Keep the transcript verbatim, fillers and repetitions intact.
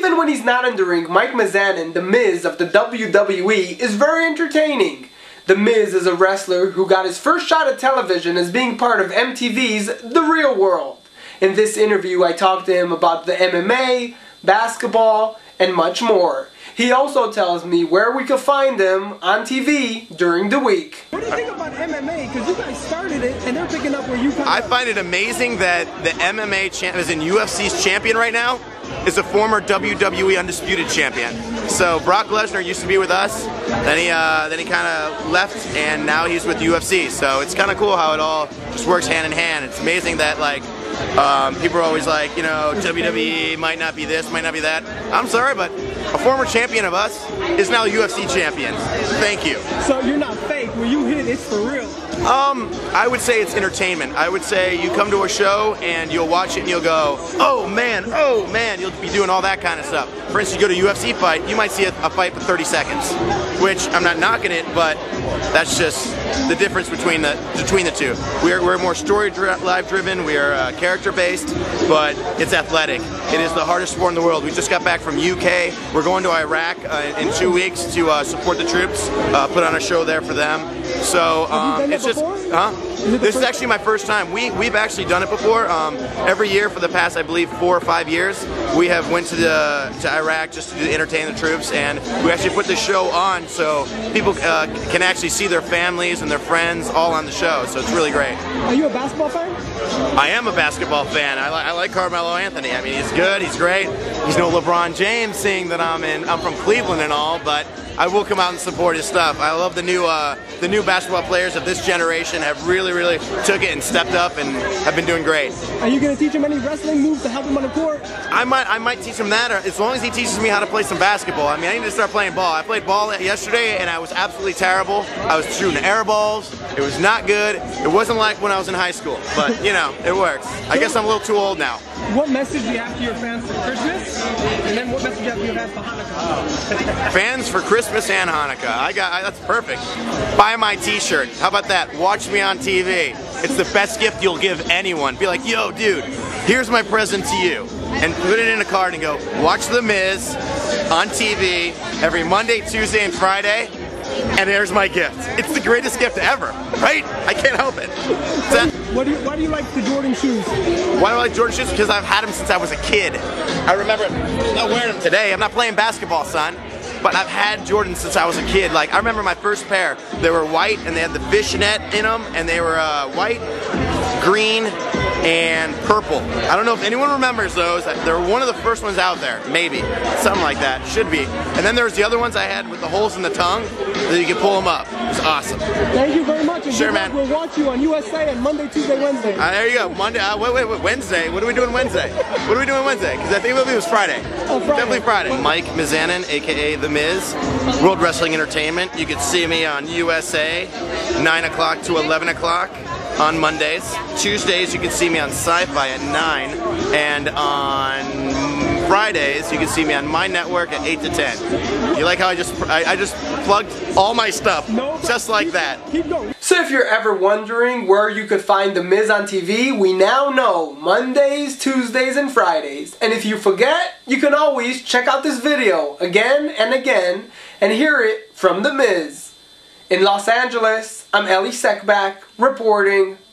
Even when he's not in the ring, Miz Mizanin, the Miz of the W W E, is very entertaining. The Miz is a wrestler who got his first shot at television as being part of M T V's The Real World. In this interview, I talked to him about the M M A, basketball, and much more. He also tells me where we could find him on T V during the week. What do you think about M M A? Because you guys started it and they're picking up where you come I from. find it amazing that the M M A champ is in U F C's champion right now is a former W W E Undisputed champion. So Brock Lesnar used to be with us, then he uh, then he kind of left, and now he's with U F C. So it's kind of cool how it all just works hand in hand. It's amazing that like um, people are always like, you know, W W E might not be this, might not be that. I'm sorry, but a former champion of us is now a U F C champion. Thank you. So you're not fake. When you hit, it's for real. Um, I would say it's entertainment. I would say you come to a show and you'll watch it and you'll go, oh man, oh man, you'll be doing all that kind of stuff. For instance, you go to a U F C fight, you might see a, a fight for thirty seconds, which I'm not knocking it, but that's just the difference between the between the two. We're, we're more story live driven, we are uh, character based, but it's athletic. It is the hardest sport in the world. We just got back from U K. We're going to Iraq uh, in two weeks to uh, support the troops, uh, put on a show there for them. So um, it's just, huh? This is actually my first time. We we've actually done it before. Um, every year for the past, I believe, four or five years, we have went to the to Iraq just to entertain the troops, and we actually put the show on so people uh, can actually see their families and their friends all on the show. So it's really great. Are you a basketball fan? I am a basketball fan. I, li I like Carmelo Anthony. I mean, he's good. He's great. He's no LeBron James, seeing that I'm in. I'm from Cleveland and all, but I will come out and support his stuff. I love the new uh, the new basketball players of this generation have really, really took it and stepped up and have been doing great. Are you going to teach him any wrestling moves to help him on the court? I might I might teach him that, or as long as he teaches me how to play some basketball. I mean, I need to start playing ball. I played ball yesterday and I was absolutely terrible. I was shooting air balls. It was not good. It wasn't like when I was in high school, but you know, it works. I guess I'm a little too old now. What message do you have to your fans for Christmas? And then what message do you have to your fans for Hanukkah? Fans for Christmas and Hanukkah. I got I, that's perfect. Buy my t-shirt. How about that? Watch me on T V. It's the best gift you'll give anyone. Be like, yo, dude, here's my present to you. And put it in a card and go, watch The Miz on T V every Monday, Tuesday, and Friday. And there's my gift. It's the greatest gift ever, right? I can't help it. That, what do you, why do you like the Jordan shoes? Why do I like Jordan shoes? Because I've had them since I was a kid. I remember, I'm not wearing them today. I'm not playing basketball, son. But I've had Jordans since I was a kid. Like, I remember my first pair. They were white, and they had the fishnet in them, and they were uh, white, green, and purple. I don't know if anyone remembers those. They were one of the first ones out there, maybe. Something like that, should be. And then there was the other ones I had with the holes in the tongue, that you could pull them up. It was awesome. Thank you very much. And sure, man. We'll watch you on U S A on Monday, Tuesday, Wednesday. Uh, there you go. Monday, uh, wait, wait, wait, Wednesday. What are we doing Wednesday? What are we doing Wednesday? Because I think it was Friday. Oh, Friday. Definitely Friday. Mike Mizanin, aka The Miz, World Wrestling Entertainment. You can see me on U S A, nine o'clock to eleven o'clock. On Mondays. Tuesdays you can see me on Sci-Fi at nine, and on Fridays you can see me on my network at eight to ten. You like how I just I, I just plugged all my stuff, no, just like keep, that. Keep going. So if you're ever wondering where you could find The Miz on T V, we now know Mondays, Tuesdays, and Fridays. And if you forget, you can always check out this video again and again and hear it from The Miz. In Los Angeles, I'm Elie Seckbach reporting